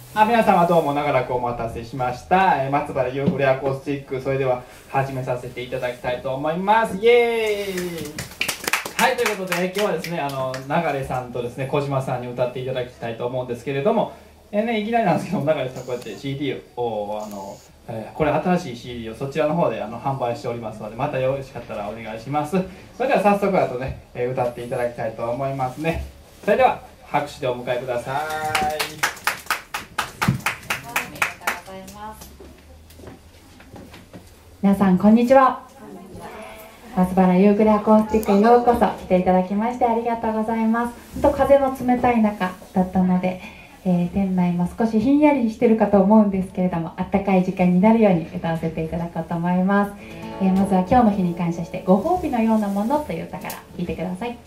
皆様どうも長らくお待たせしました。松原夕暮れアコースティック、それでは始めさせていただきたいと思います。イエーイ。はい、ということで、今日はですね、流さんとですね、小島さんに歌っていただきたいと思うんですけれども、いきなりなんですけど、流さんこうやって CD をこれ新しい CD をそちらの方で販売しておりますので、またよろしかったらお願いします。それでは早速ね、歌っていただきたいと思いますね。それでは拍手でお迎えください。 皆さんこんにちは。松原夕暮れアコースティックへようこそ来ていただきましてありがとうございます。本当風の冷たい中だったので、店内も少しひんやりしてるかと思うんですけれども、あったかい時間になるように歌わせていただこうと思います。まずは今日の日に感謝してご褒美のようなものという歌から聴いてください。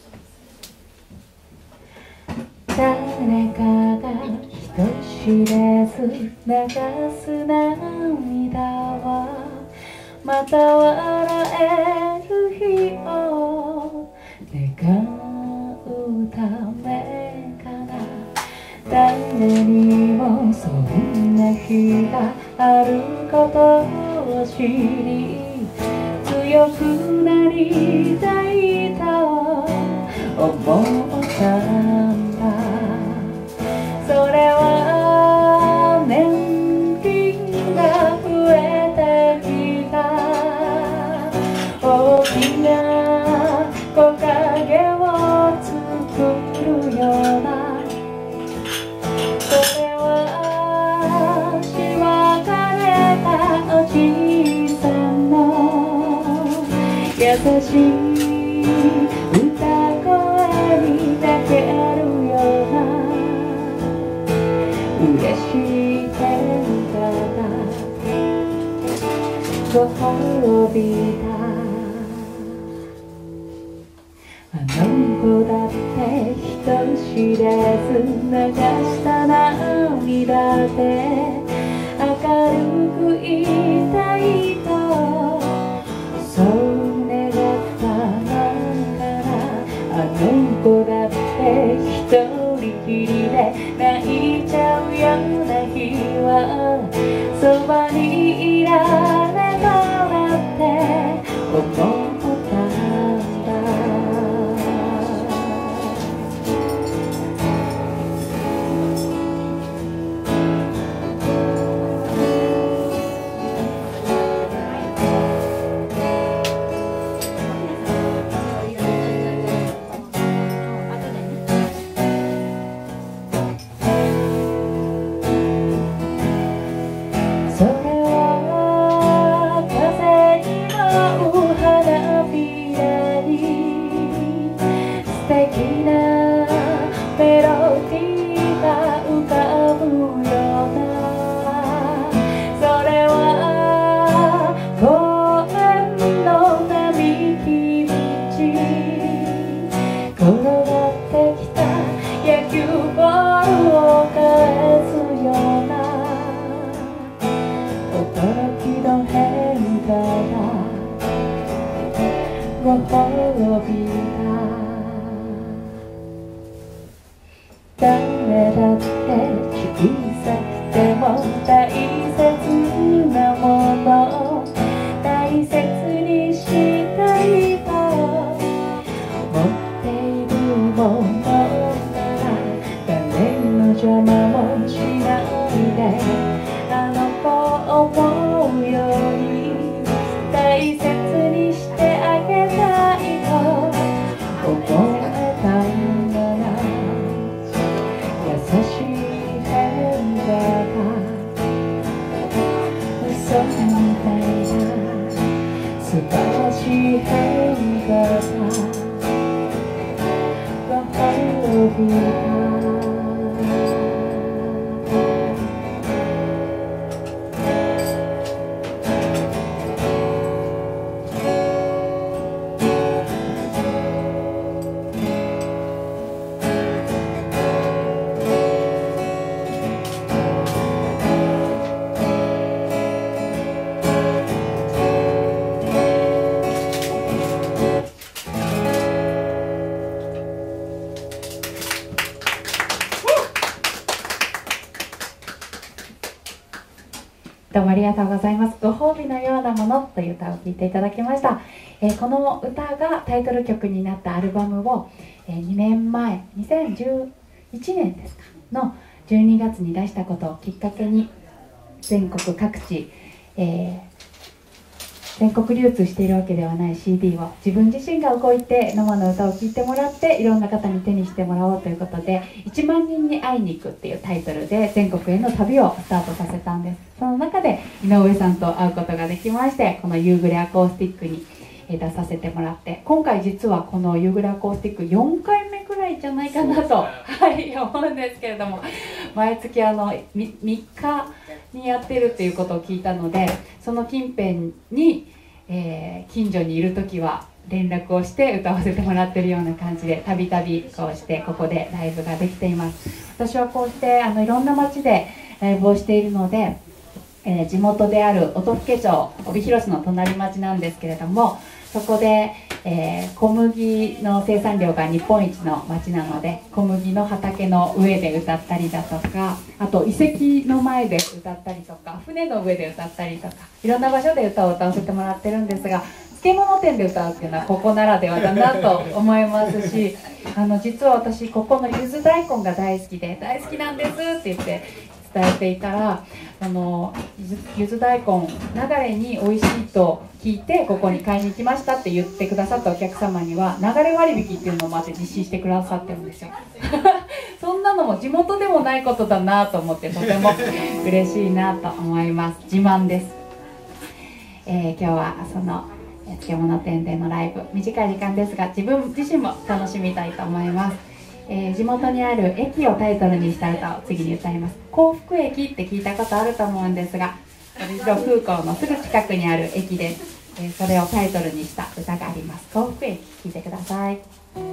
誰かが人知れず流す涙はまた笑える日を願うためかな。誰にもそんな日があることを知り、強くなりたいと思ったんだ。それは年金が増えた日が大きな木陰を作るような、それはしばかれたおじいさんの優しい歌声に抱けるような嬉しい変化がご褒美だ。あの子だって人知れず流した涙で明るくいたいとそう願ったのから、あの子だって一人きりで泣いちゃうような日はそばにいられたらって思ったんだ。それは風に舞う花びらに素敵なメロディーが浮かぶような、それは公園の並木道転がってきた野球ボールを返すような驚きの変化がご褒美だ。誰だって小さくても大切なもの大切にしたいと思っているものなら誰の邪魔もしないで、あの子を思うように大切にしてあげたいと思えたんだな。優しい変化が嘘みたいな素晴らしい変化がご褒美だ。 どうもありがとうございます。ご褒美のようなものという歌を聴いていただきました。この歌がタイトル曲になったアルバムを、2年前、2011年ですかの12月に出したことをきっかけに全国各地、全国流通しているわけではない CD を自分自身が動いて生の歌を聴いてもらっていろんな方に手にしてもらおうということで1万人に会いに行くっていうタイトルで全国への旅をスタートさせたんです。その中で井上さんと会うことができまして、この夕暮れアコースティックに出させてもらって、今回実はこの夕暮れアコースティック4回目くらいじゃないかなと、はい、思うんですけれども、毎月3日にやってるっていうことを聞いたので、その近辺に、近所にいる時は連絡をして歌わせてもらってるような感じで、たびたびこうしてここでライブができています。私はこうしていろんな街でライブをしているので、地元である音更町、帯広市の隣町なんですけれども、そこで、小麦の生産量が日本一の町なので、小麦の畑の上で歌ったりだとか、あと遺跡の前で歌ったりとか、船の上で歌ったりとか、いろんな場所で歌を歌わせてもらってるんですが、漬物店で歌うっていうのはここならではだなと思いますし、実は私ここのゆず大根が大好きで、大好きなんですって言って伝えていたら、ゆず大根流れに美味しいと聞いてここに買いに来ましたって言ってくださったお客様には流れ割引っていうのをまで実施してくださってるんですよそんなのも地元でもないことだなと思って、とても嬉しいなと思います。自慢です。今日はその漬物店でのライブ、短い時間ですが自分自身も楽しみたいと思います。地元にある駅をタイトルにした歌を次に歌います。幸福駅って聞いたことあると思うんですが、帯広空港のすぐ近くにある駅で、それをタイトルにした歌があります。幸福駅、聞いてください。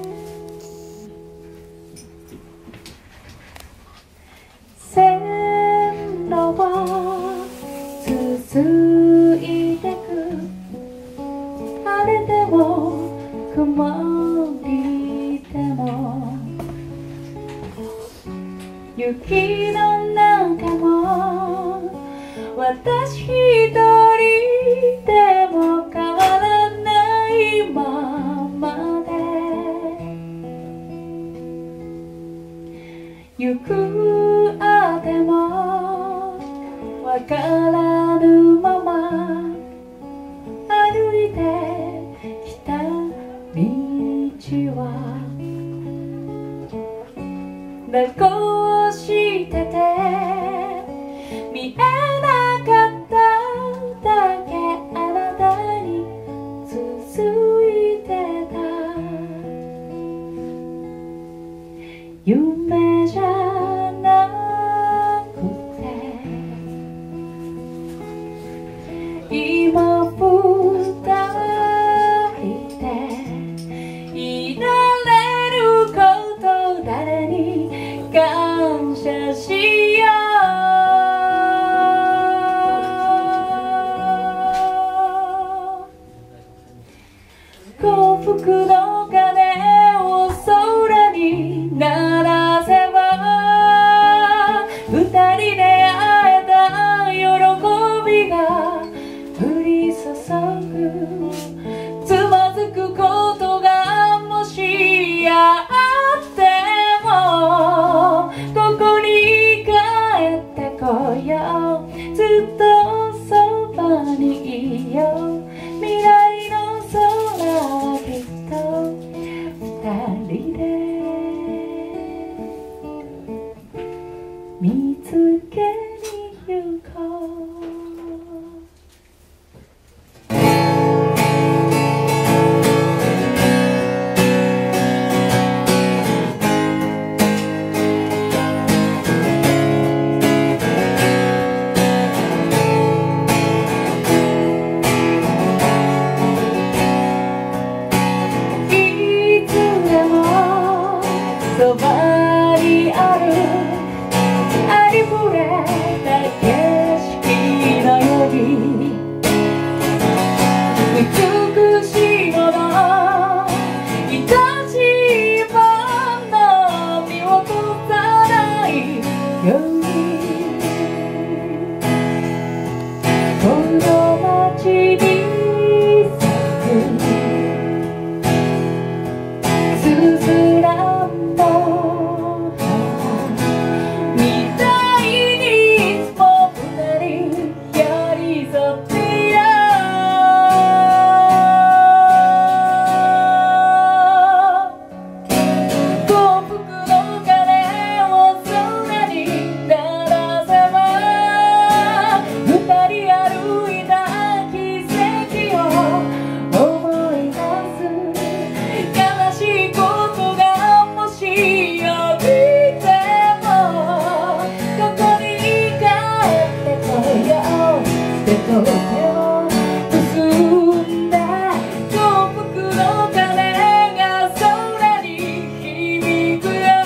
線路は続いてく、晴れても曇りでも、雪の中も私一人でも変わらないままで、行くあてもわからぬまま歩いてきた道は蛇行してて見えなかっただけ、あなたに続いてた夢じゃなくて、今二人でいられること誰に感謝しよう。幸福の鐘を空に鳴らせば、二人で会えた喜びが降り注ぐ。つまずくことがもしあっても、ここに帰ってこよう。ずっとそばにいよう。未来の空はきっと二人で見つけに行こう。そばにあるありふれた景色のように、美しいものいたちもの見落とさないように、 と手を結んだ幸福の鐘が空に響くよ。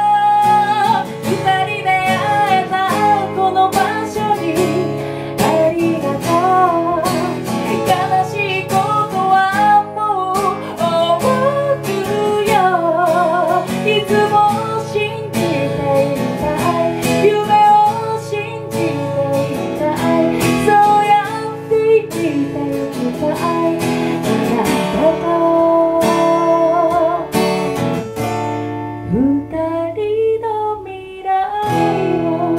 二人で会えたこの場所にありがとう。悲しいことはもう終わるよ。いつも信じていたい夢を信じていたいそうやって生きていきたいあなたと二人の未来を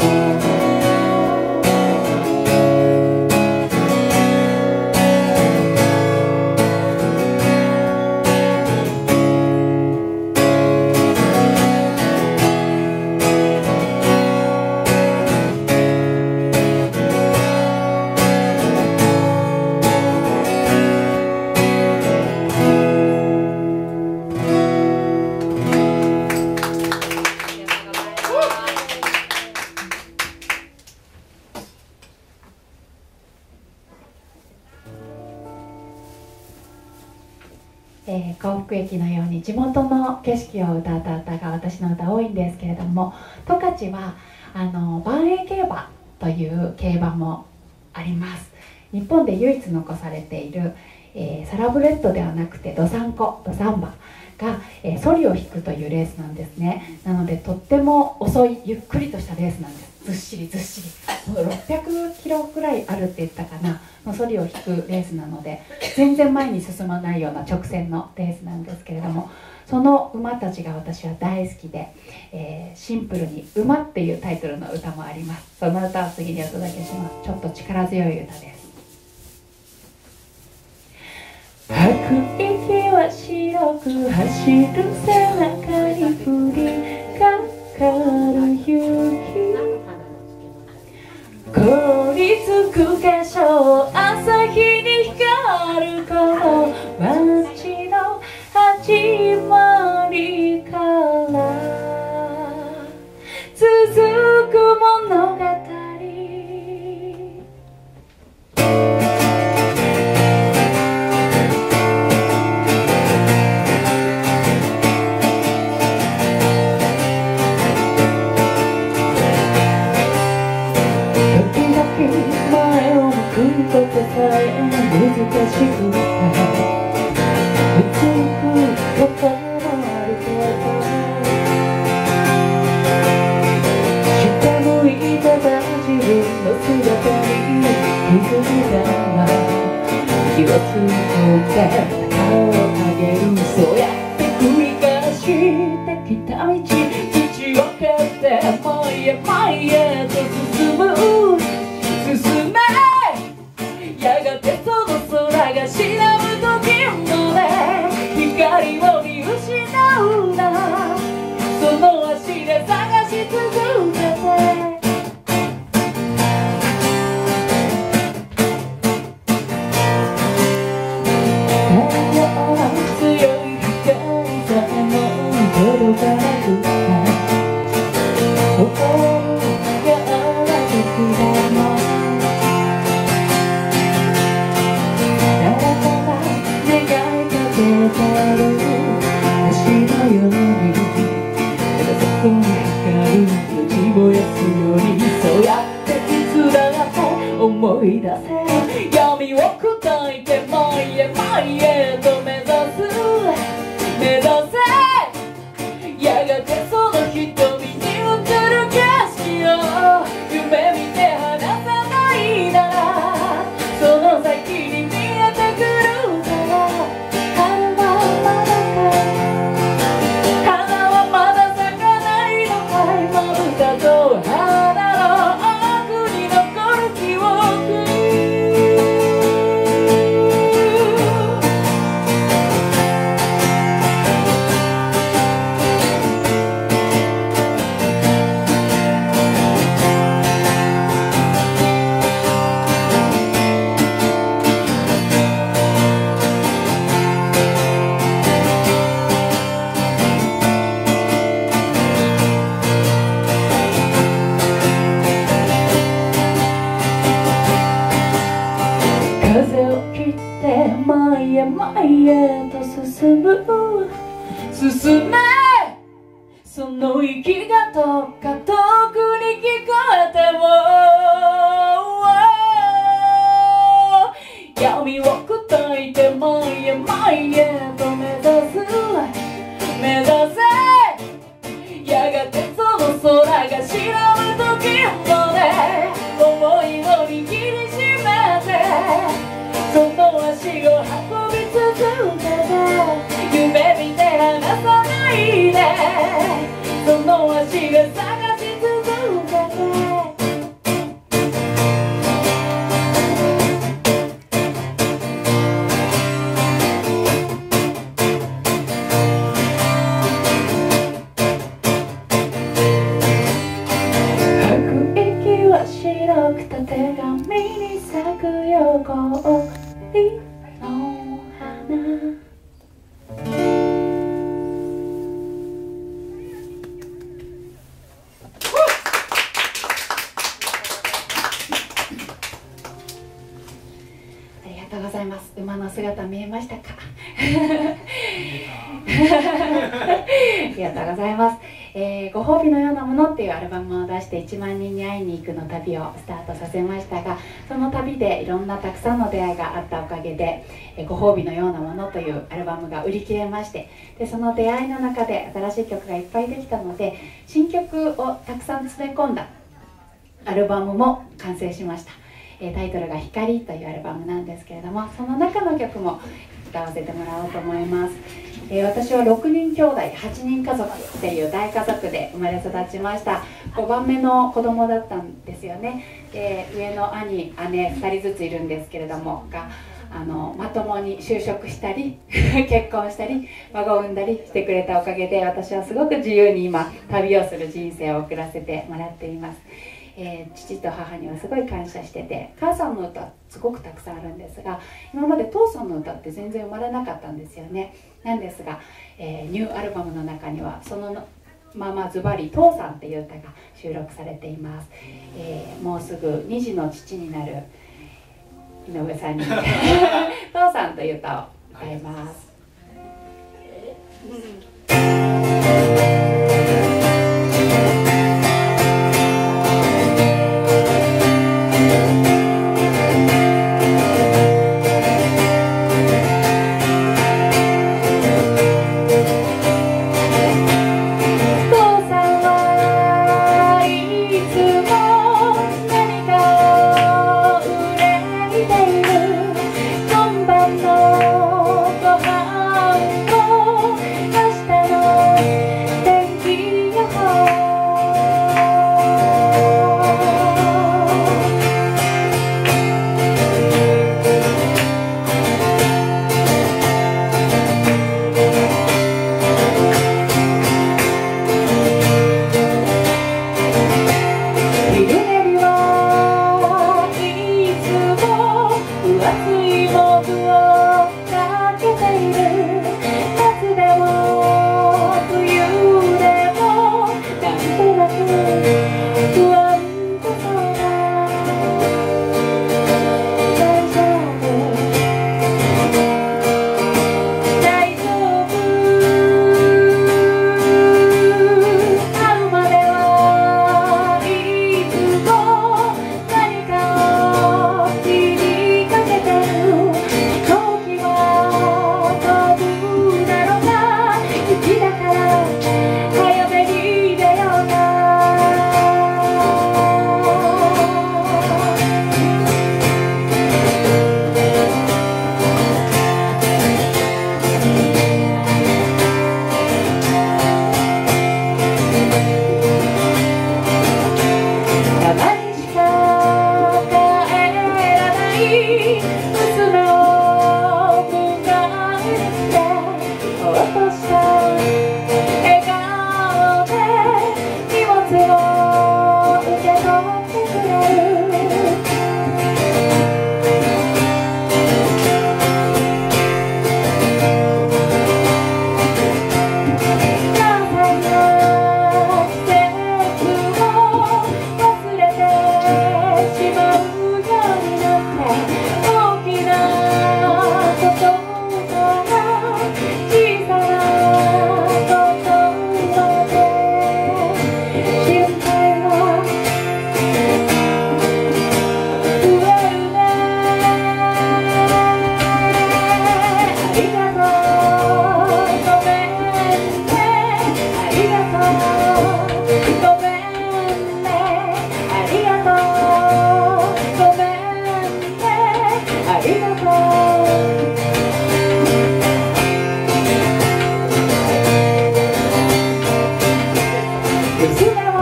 幸福駅のように地元の景色を歌った歌が私の歌多いんですけれども、十勝は万栄競馬という競馬もあります。日本で唯一残されている、サラブレッドではなくてドサン馬が、ソリを引くというレースなんですね。なのでとっても遅いゆっくりとしたレースなんです。ずっしりずっしりもう600キロくらいあるって言ったかなのソリを引くレースなので、全然前に進まないような直線のレースなんですけれども、その馬たちが私は大好きで、シンプルに「馬」っていうタイトルの歌もあります。その歌を次にお届けします。ちょっと力強い歌です。吐く息は白く走る背中に降りかかる雪、凍りつく化粧朝日に光るこの街の始まりから続く物語。前を向くことさえ難しくてうつくこともあるけど、下向いてた自分の姿に気づいたら気をついて顔を上げる。そうやって繰り返してきた道を蹴って前へと進む進め、やがてその空が白む時まで光を見失うな。その足で探し続けて太陽の強い光さえも届かなくて心が荒れてくれない。星のようにそこに光る命燃やすように、そうやっていつだって思い出せ闇を砕いて前へと目指せ、やがてその瞳に映る景色を夢見て離さないならその先に見えてくるから花はまだ咲かないのかい、まぶたと肌の奥に残る記憶。 進む進めその息がどっか遠くに聞こえても闇を砕いて前へ前へと目指せやがてその空が白む時まで思いを握りしめてその足を運び続けて夢見て離さないでその足が探し続けて吐く息は白くた手紙に咲く横の花ありがとうございます。馬の姿見えましたか？ありがとうございます。ご褒美のようなものっていうアルバムを出して1万人に会いに行くの旅をスタートさせましたが、その旅でいろんなたくさんの出会いがあったおかげでご褒美のようなものというアルバムが売り切れまして、でその出会いの中で新しい曲がいっぱいできたので新曲をたくさん詰め込んだアルバムも完成しました。タイトルが「光」というアルバムなんですけれども、その中の曲も歌わせてもらおうと思います。私は6人兄弟8人家族っていう大家族で生まれ育ちました。5番目の子供だったんですよね。上の兄姉2人ずついるんですけれどもがまともに就職したり結婚したり孫を産んだりしてくれたおかげで私はすごく自由に今旅をする人生を送らせてもらっています。父と母にはすごい感謝してて、母さんの歌すごくたくさんあるんですが、今まで父さんの歌って全然生まれなかったんですよね。なんですが、ニューアルバムの中にはそのままズバリ「父さん」っていう歌が収録されています。もうすぐ2児の父になる井上さんに「父さん」という歌を歌います。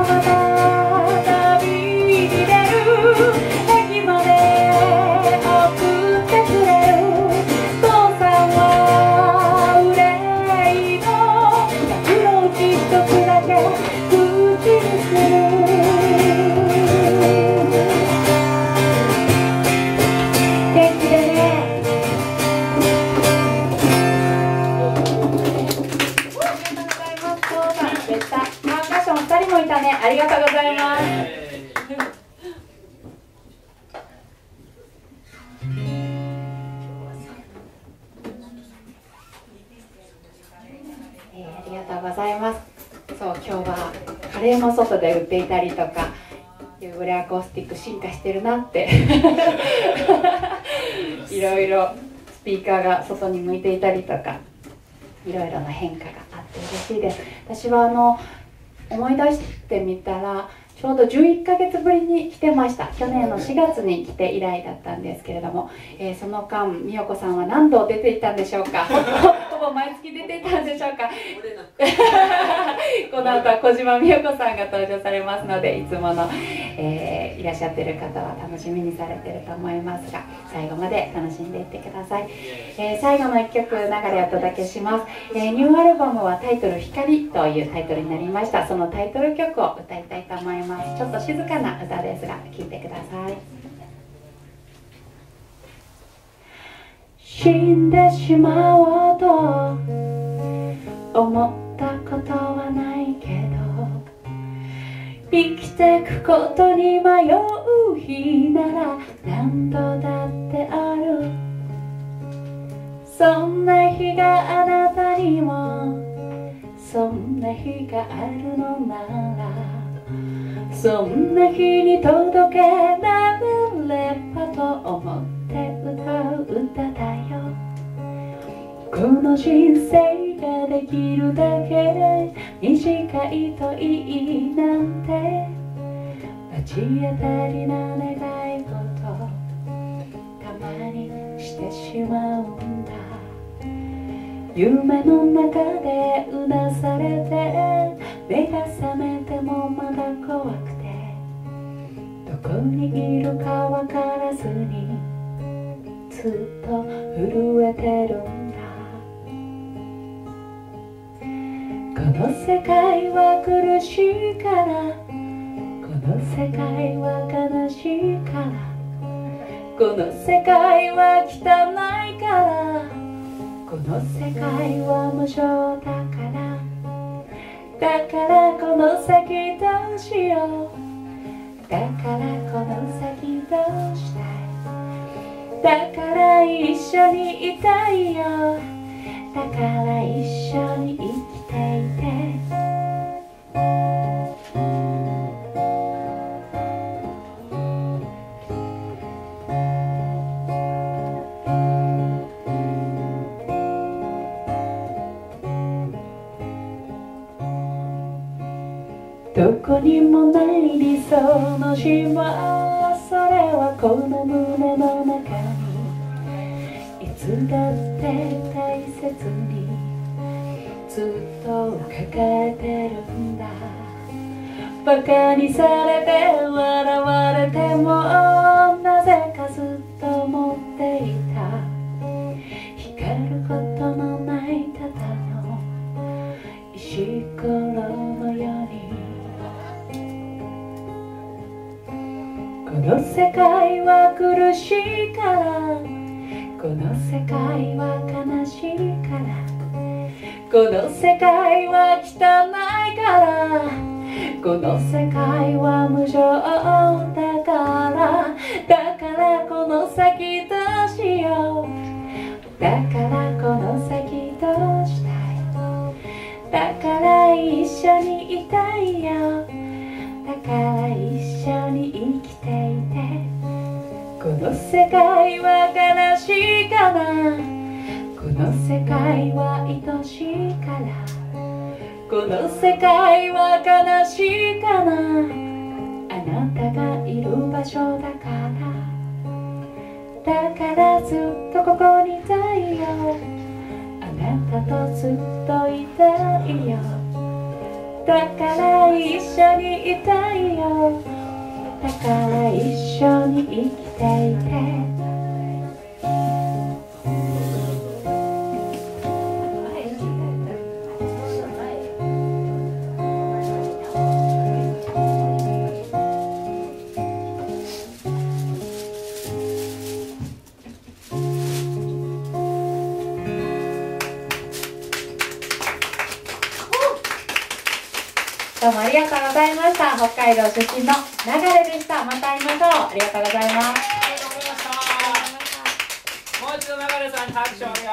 また旅に出る駅まで送ってくれる父さんは憂いのマグロを一つだけ口にする元気でね。2人もいたね。ありがとうございます。ありがとうございます。そう、今日はカレーも外で売っていたりとか、夕暮れアコースティック進化してるなっていろいろスピーカーが外に向いていたりとか、いろいろな変化があって嬉しいです。私は思い出してみたらちょうど11ヶ月ぶりに来てました。去年の4月に来て以来だったんですけれども、その間美代子さんは何度出ていたんでしょうかほぼ毎月出ていたんでしょうかこの後は小島美代子さんが登場されますので、いつもの、いらっしゃってる方は楽しみにされてると思いますが、最後まで楽しんでいってください。最後の1曲流れお届けします。ニューアルバムはタイトル「光」というタイトルになりました。そのタイトル曲を歌いたいと思います。ちょっと静かな歌ですが聴いてください。死んでしまおうと思ったことはないけど、生きてくことに迷う日なら何度だってある。そんな日があなたにもそんな日があるのなら、そんな日に届けられればと思って歌う歌だよ。この人生ができるだけ短いといいなんて罰当たりな願い事たまにしてしまうんだ。夢の中でうなされて目が覚めてもまだ怖くて、どこにいるかわからずにずっと震えてるんだ。この世界は苦しいから、この世界は悲しいから、この世界は汚いから、この世界は無常だから、だからこの先どうしよう、だからこの先どうしたい、だから一緒にいたいよ、だから一緒に生きていて。どこにもない理想の島、それはこの胸の中にいつだって大切にずっと抱えてるんだ。バカにされて笑われてもなぜかずっと持っていた、光ることのないただの石ころのように。この世界は苦しいから、この世界は悲しいから、この世界は汚いから、この世界は無常だから、だからこの先どうしよう、だからこの先どうしたい、だから一緒にいたいよ、だから一緒に生きていて。この世界は悲しいかな、この世界は愛しいから、この世界は悲しいかな、あなたがいる場所だから、だからずっとここにいたいよ、あなたとずっといたいよ、 だから一緒にいたいよ、だから一緒に生きていて。どうもありがとうございました。北海道出身の流れでした。また会いましょう。ありがとうございます。 ありがとうございました。もう一度流れさんに拍手をお願いします。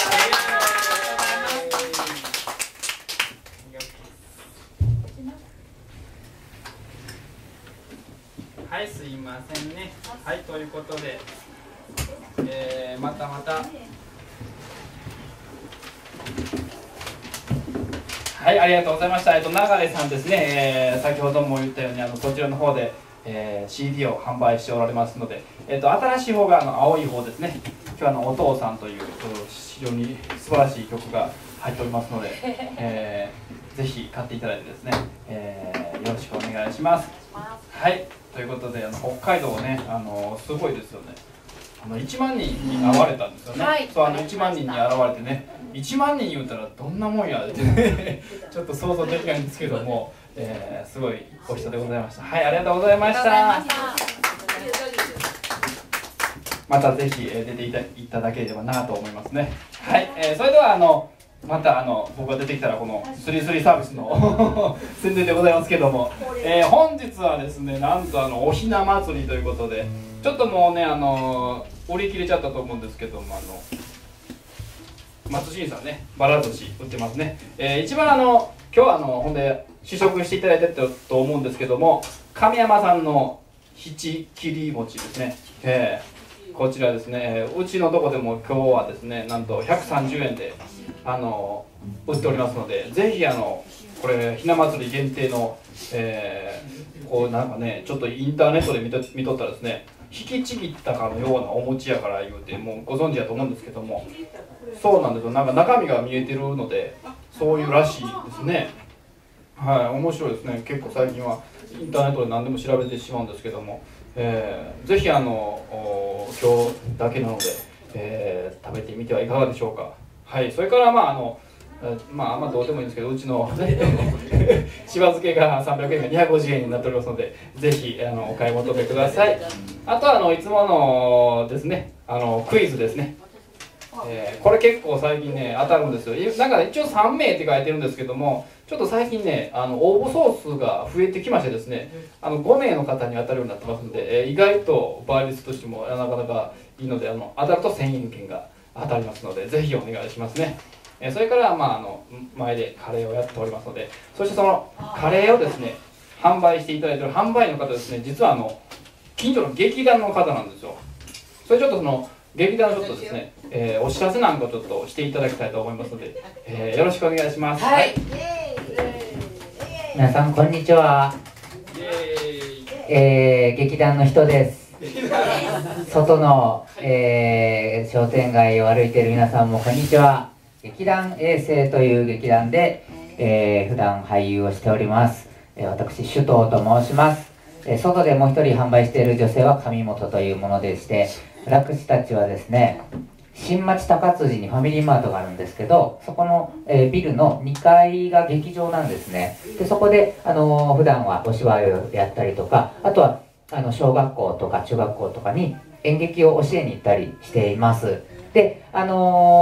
はい、すいませんね。はい、ということで、また。はい、ありがとうございました。流れさんですね、先ほども言ったようにこちらの方で、CD を販売しておられますので、新しい方が青い方ですね。今日はお父さんという非常に素晴らしい曲が入っておりますので、ぜひ買っていただいてですね、よろしくお願いします。はい、ということで北海道ね、すごいですよね。1万人に会われたんですよね。はい、そう1万人に現れてね、1万人言うたらどんなもんやってねちょっと想像できないんですけども、すごいお人でございました。はい、ありがとうございました。またぜひ出ていただければなと思いますね。はい、それではまた僕が出てきたらこの33サービスの宣伝でございますけども、本日はですね、なんとおひな祭りということで、ちょっともうね売り切れちゃったと思うんですけども、松新さんね、ばら寿司売ってますね。一番今日はほんで試食していただいてると思うんですけども、神山さんの七切り餅ですね。こちらですね、うちのとこでも今日はですね、なんと130円で売っておりますので、ぜひこれひな祭り限定の、こうなんかね、ちょっとインターネットで見とったらですね、引きちぎったかのようなお餅やから言うてもうご存知だと思うんですけども、そうなんですよ、なんか中身が見えてるのでそういうらしいですね。はい、面白いですね。結構最近はインターネットで何でも調べてしまうんですけども、ぜひ今日だけなので、食べてみてはいかがでしょうか。はい、それからあんまどうでもいいんですけど、うちのしば漬けが300円が250円になっておりますので、ぜひお買い求めください。あとはいつものですね、クイズですね。これ結構最近ね当たるんですよ。なんか一応3名って書いてるんですけども、ちょっと最近ね応募総数が増えてきましてですね、5名の方に当たるようになってますので、意外と倍率としてもなかなかいいので、当たると1000円券が当たりますので、ぜひお願いしますね。それから前でカレーをやっておりますので、そしてそのカレーをですね販売していただいている販売員の方ですね、実は近所の劇団の方なんですよ。それちょっとその劇団のちょっとですね、お知らせなんかをちょっとしていただきたいと思いますので、よろしくお願いします。 はい、皆さんこんにちは。劇団の人です。外の、商店街を歩いている皆さんもこんにちは。劇団衛星という劇団で、普段俳優をしております。私首藤と申します。外でもう一人販売している女性は上本というものでして、私たちはですね、新町高辻にファミリーマートがあるんですけど、そこの、ビルの2階が劇場なんですね。でそこで、普段はお芝居をやったりとか、あとは小学校とか中学校とかに演劇を教えに行ったりしています。で、今日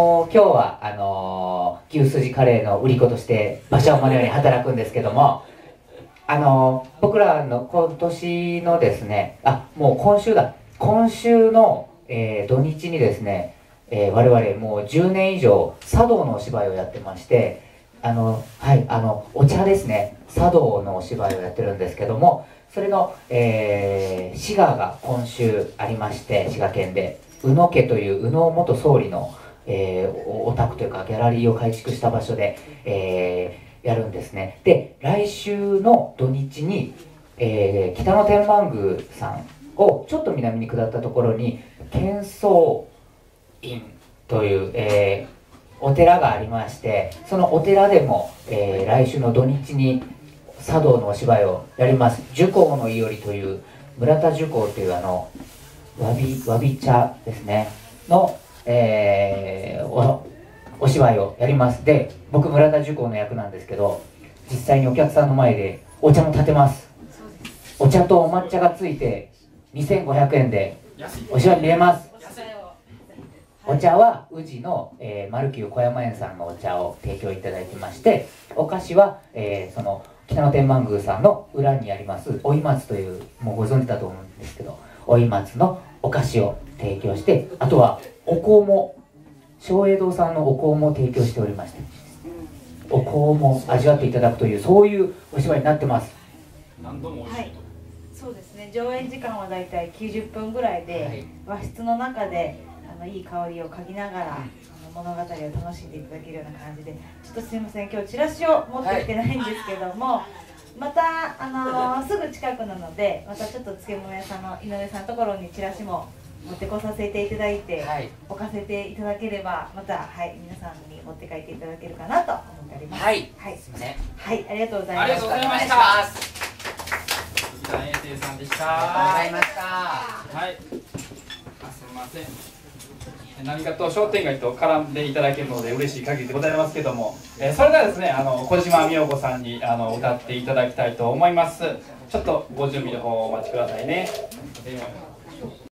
は牛すじカレーの売り子として馬車馬のように働くんですけども、僕らの今年のですね、もう今週の、土日にですね、我々もう10年以上茶道のお芝居をやってまして、お茶ですね、茶道のお芝居をやってるんですけども、それの、滋賀が今週ありまして、滋賀県で宇野家という宇野元総理の、お宅というかギャラリーを改築した場所で、やるんですね。で来週の土日に、北野天満宮さんをちょっと南に下ったところに喧騒院という、 お寺がありまして、そのお寺でも、来週の土日に茶道のお芝居をやります。寿光のいおりという村田寿光というわび茶ですねの、お芝居をやります。で、僕村田寿光の役なんですけど、実際にお客さんの前でお茶も立てます。お茶とお抹茶がついて2500円でお芝居見れます。お茶は宇治の、丸久小山園さんのお茶を提供いただいてまして、お菓子は、その北野天満宮さんの裏にありますおい松という、もうご存知だと思うんですけど、おい松のお菓子を提供して、あとはお香も松栄堂さんのお香も提供しておりまして、お香も味わっていただくという、そういうお芝居になってます。 何度も美味しいと、はい、 そうですね。上演時間はだいたい90分ぐらいで、はい、和室の中でいい香りを嗅ぎながら、物語を楽しんでいただけるような感じで、ちょっとすいません、今日チラシを持ってきてないんですけども、はい、またすぐ近くなので、またちょっと漬物屋さんの井上さんのところにチラシも持ってこさせていただいて、はい、置かせていただければ、また、はい、皆さんに持って帰っていただけるかなと思っております。 はい、はい、すみません。 はい、ありがとうございました。 ありがとうございました。鈴木英生さんでした。 ありがとうございました。 はい。すみません。何かと商店街と絡んでいただけるので嬉しい限りでございますけども、それではですね、小島美代子さんに歌っていただきたいと思います。ちょっとご準備の方お待ちくださいね。